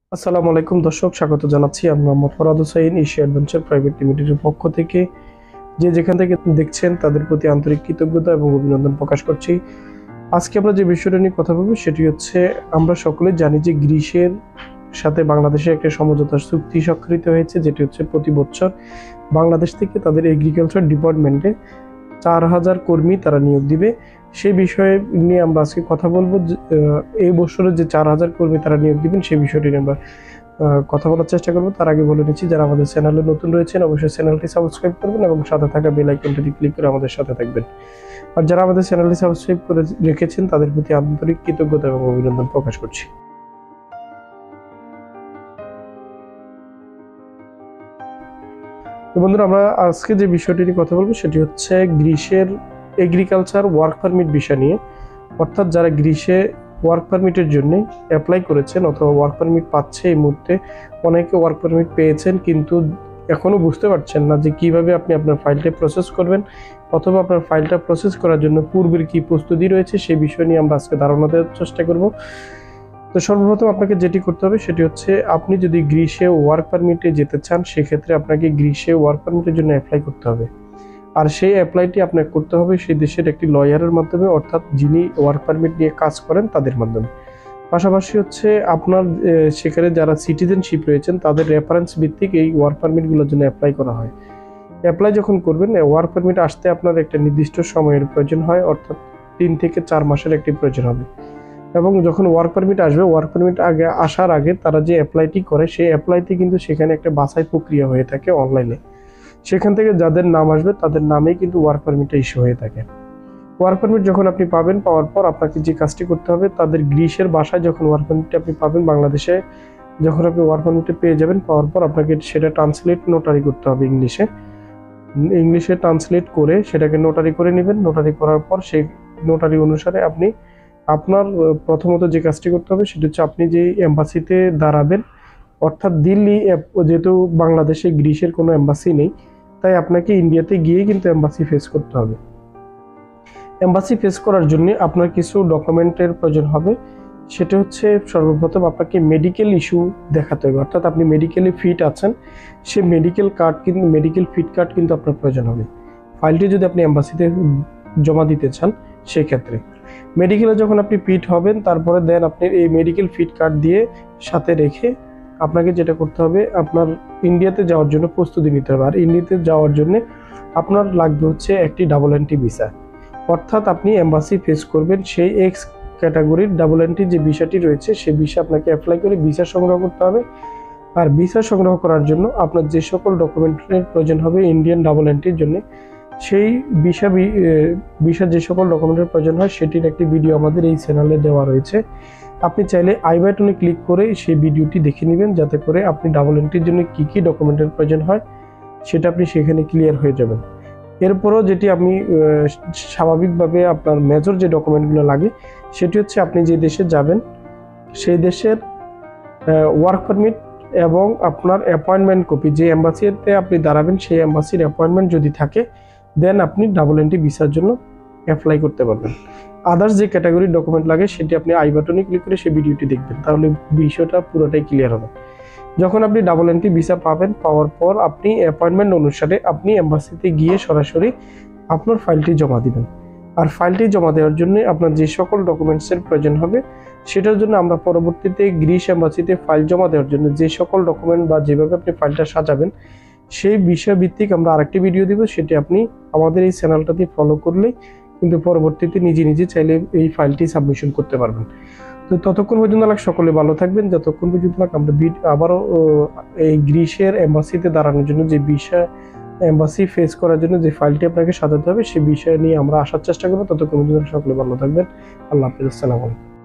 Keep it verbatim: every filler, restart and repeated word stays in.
আসসালামু আলাইকুম দর্শক, স্বাগত জানাচ্ছি। আমি Mohammad Farhad Hossain, Asia adventure private লিমিটেডের পক্ষ থেকে। যে যেখান থেকে দেখছেন তাদের প্রতি আন্তরিক কৃতজ্ঞতা এবং অভিনন্দন প্রকাশ করছি। আজকে আমরা যে বিষয়টা নিয়ে কথা বলবো সেটি হচ্ছে, আমরা সকলে জানি যে গ্রিসের সাথে বাংলাদেশের একটা সমঝোতা চুক্তি স্বাক্ষরিত হয়েছে, যেটি হচ্ছে প্রতি বছর বাংলাদেশ থেকে তাদের এগ্রিকালচার ডিপার্টমেন্টে চার হাজার কর্মী তারা নিয়োগ দিবে। সেই বিষয়ে নিয়ে আমরা আজকে কথা বলবো। এই বছরের যে চার হাজার কর্মী তারা নিয়োগ দিবেন সেই বিষয়টি নিয়ে আমরা কথা বলার চেষ্টা করবো। তার আগে বলে নিচ্ছি, যারা আমাদের চ্যানেলে নতুন রয়েছেন অবশ্যই চ্যানেলটি সাবস্ক্রাইব করবেন এবং সাথে থাকা বেল আইকনটি ক্লিক করে আমাদের সাথে থাকবেন। আর যারা আমাদের চ্যানেলটি সাবস্ক্রাইব করে রেখেছেন তাদের প্রতি আন্তরিক কৃতজ্ঞতা এবং অভিনন্দন প্রকাশ করছি। তো বন্ধুরা, আমরা আজকে যে বিষয়টি নিয়ে কথা বলবো সেটি হচ্ছে গ্রিসের এগ্রিকালচার ওয়ার্ক পারমিট বিষয় নিয়ে। অর্থাৎ যারা গ্রিসে ওয়ার্ক পারমিটের জন্য অ্যাপ্লাই করেছেন অথবা ওয়ার্ক পারমিট পাচ্ছে, এই মুহূর্তে অনেকে ওয়ার্ক পারমিট পেয়েছেন কিন্তু এখনো বুঝতে পারছেন না যে কিভাবে আপনি আপনার ফাইলটা প্রসেস করবেন অথবা আপনার ফাইলটা প্রসেস করার জন্য পূর্বের কি প্রস্তুতি রয়েছে সেই বিষয় নিয়ে আমরা আজকে ধারণা দেওয়ার চেষ্টা করব। তো সর্বপ্রথম আপনাকে যেটি করতে হবে সেটি হচ্ছে, আপনি যদি গ্রিসে ওয়ার্ক পারমিটে যেতে চান সেক্ষেত্রে আপনাকে গ্রিসে ওয়ার্ক পারমিটের জন্য অ্যাপ্লাই করতে হবে। আর সেই অ্যাপ্লাইটি আপনাকে করতে হবে সেই দেশের একটি লয়ারের মাধ্যমে, অর্থাৎ যিনি ওয়ার্ক পারমিট নিয়ে কাজ করেন তাদের মাধ্যমে। পাশাপাশি হচ্ছে আপনার সেখানে যারা সিটিজেনশিপ রয়েছেন তাদের রেফারেন্স ভিত্তিক এই ওয়ার্ক পারমিটগুলোর জন্য অ্যাপ্লাই করা হয়। অ্যাপ্লাই যখন করবেন, ওয়ার্ক পারমিট আসতে আপনার একটা নির্দিষ্ট সময়ের প্রয়োজন হয়, অর্থাৎ তিন থেকে চার মাসের একটি প্রয়োজন হবে। এবং যখন ওয়ার্ক পারমিট আসবে, ওয়ার্ক পারমিট আগে আসার আগে তারা যে অ্যাপ্লাইটি করে সেই অ্যাপ্লাইটি কিন্তু সেখানে একটা বাছাই প্রক্রিয়া হয়ে থাকে অনলাইনে। সেখান থেকে যাদের নাম আসবে তাদের নামেই কিন্তু ওয়ার্ক পারমিটটা ইস্যু হয়ে থাকে। ওয়ার্ক পারমিট যখন আপনি পাবেন, পাওয়ার পর আপনাকে যে কাজটি করতে হবে, তাদের গ্রিসের বাসায় যখন ওয়ার্ক পারমিটটা আপনি পাবেন, বাংলাদেশে যখন আপনি ওয়ার্ক পারমিটটা পেয়ে যাবেন, পাওয়ার পর আপনাকে সেটা ট্রান্সলেট নোটারি করতে হবে ইংলিশে। ইংলিশে ট্রান্সলেট করে সেটাকে নোটারি করে নেবেন। নোটারি করার পর সেই নোটারি অনুসারে আপনি আপনার প্রথমত যে কাজটি করতে হবে সেটা হচ্ছে, আপনি যে এম্বাসিতে দাঁড়াবেন, অর্থাৎ দিল্লি, যেহেতু বাংলাদেশে গ্রিসের কোনো এম্বাসি নেই তাই আপনাকে ইন্ডিয়াতে গিয়ে কিন্তু এম্বাসি ফেস করতে হবে। এম্বাসি ফেস করার জন্য আপনার কিছু ডকুমেন্টের প্রয়োজন হবে। সেটা হচ্ছে, সর্বপ্রথম আপনাকে মেডিকেল ইস্যু দেখাতে হবে, অর্থাৎ আপনি মেডিকেলি ফিট আছেন সে মেডিকেল কার্ড কিন্তু মেডিকেল ফিট কার্ড কিন্তু আপনার প্রয়োজন হবে ফাইলটি যদি আপনি এম্বাসিতে জমা দিতে চান। সেক্ষেত্রে মেডিকেলে যখন আপনি ফিট হবেন, তারপরে দেন আপনি এই মেডিকেল ফিট কার্ড দিয়ে সাথে রেখে আপনাকে যেটা করতে হবে, আপনার ইন্ডিয়াতে যাওয়ার জন্য প্রস্তুতি নিতে হবে। আর ইন্ডিয়াতে যাওয়ার জন্য আপনার লাগবে হচ্ছে একটি ডাবল এন্ট্রি ভিসা, অর্থাৎ আপনি এম্বাসি ফেস করবেন সেই এক্স ক্যাটাগরির ডাবল এন্ট্রি যে ভিসাটি রয়েছে সেই ভিসা আপনাকে অ্যাপ্লাই করে ভিসা সংগ্রহ করতে হবে। আর ভিসা সংগ্রহ করার জন্য আপনার যে সকল ডকুমেন্টের প্রয়োজন হবে ইন্ডিয়ান ডাবল এন্ট্রির জন্য, সেই ভিসা ভিসা যে সকল ডকুমেন্টের প্রয়োজন হয় সেটির একটি ভিডিও আমাদের এই চ্যানেলে দেওয়া রয়েছে। আপনি চাইলে আই বাটনে ক্লিক করে সেই ভিডিওটি দেখে নেবেন, যাতে করে আপনি ডাবল এন্ট্রির জন্য কী কী ডকুমেন্টের প্রয়োজন হয় সেটা আপনি সেখানে ক্লিয়ার হয়ে যাবেন। এরপরও যেটি আপনি স্বাভাবিকভাবে আপনার মেজর যে ডকুমেন্টগুলো লাগে সেটি হচ্ছে, আপনি যে দেশে যাবেন সেই দেশের ওয়ার্ক পারমিট এবং আপনার অ্যাপয়েন্টমেন্ট কপি, যে এম্বাসিতে আপনি দাঁড়াবেন সেই এম্বাসির অ্যাপয়েন্টমেন্ট যদি থাকে দেন আপনি ডাবল এন্ট্রি ভিসার জন্য অ্যাপ্লাই করতে পারবেন। আদার্স যে ক্যাটাগরির ডকুমেন্ট লাগে সেটি আপনি আই বাটনে ক্লিক করে সেই ভিডিওটি দেখবেন, তাহলে বিষয়টা পুরোটাই ক্লিয়ার হবে। যখন আপনি ডাবল এন্ট্রি ভিসা পাবেন, পাওয়ার পর আপনি অ্যাপয়েন্টমেন্ট অনুসারে আপনি এম্বাসিতে গিয়ে সরাসরি আপনার ফাইলটি জমা দিবেন। আর ফাইলটি জমা দেওয়ার জন্য আপনার যে সকল ডকুমেন্টসের প্রয়োজন হবে সেটার জন্য আমরা পরবর্তীতে গ্রিস এম্বাসিতে ফাইল জমা দেওয়ার জন্য যে সকল ডকুমেন্ট বা যেভাবে আপনি ফাইলটা সাজাবেন সেই বিষয় ভিত্তিক আমরা আরেকটি ভিডিও দিব, সেটি আপনি আমাদের এই চ্যানেলটাতে ফলো করলেই কিন্তু পরবর্তীতে নিজে নিজে চাইলে এই ফাইলটি সাবমিশন করতে পারবেন। তো ততক্ষণ পর্যন্ত সকলে ভালো থাকবেন। যতক্ষণ পর্যন্ত আমরা আবারও এই গ্রিসের এম্বাসিতে দাঁড়ানোর জন্য যে বিষয় এম্বাসি ফেস করার জন্য যে ফাইলটি আপনাকে সাজাতে হবে সেই বিষয় নিয়ে আমরা আসার চেষ্টা করবো। ততক্ষণ পর্যন্ত সকলে ভালো থাকবেন। আল্লাহ হাফেজ, আসসালামু আলাইকুম।